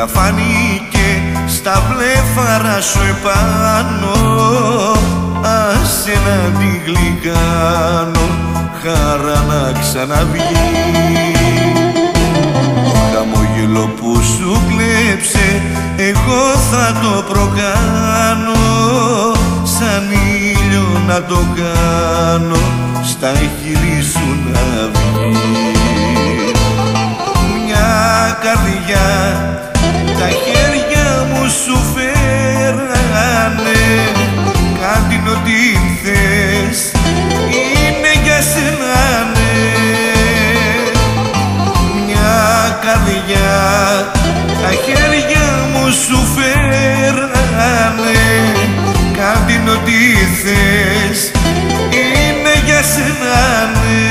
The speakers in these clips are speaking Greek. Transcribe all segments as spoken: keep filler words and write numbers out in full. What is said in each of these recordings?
τώρα φάνηκε στα βλέφαρα σου επάνω. Άσε να την γλυκάνω, χαρά να ξαναβγεί. Το χαμόγελο που σου κλέψε εγώ θα το προκάνω, σαν ήλιο να το κάνω, στα χείλη σου να βγει. Μια καρδιά τα χέρια μου σου φέρανε, κάτι ό,τι θες είναι για σένα, ναι. Μια καρδιά τα χέρια μου σου φέρανε, κάτι ό,τι θες είναι για σένα, ναι.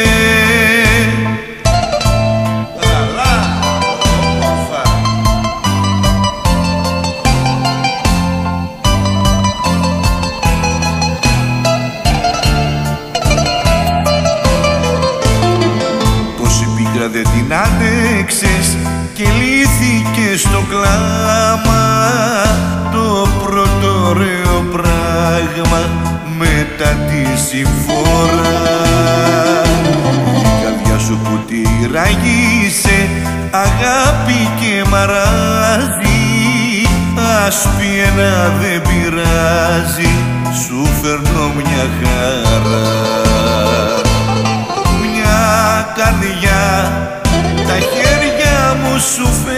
Δεν την άντεξες και λύθηκε στο κλάμα το πρώτο ωραίο πράγμα μετά τη συμφορά. Η καρδιά σου που τη ράγισε αγάπη και μαράζει, ας πει ένα δεν πειράζει, σου φέρνω μια χαρά. Μια καρδιά τα χέρια μου σου φέρνω,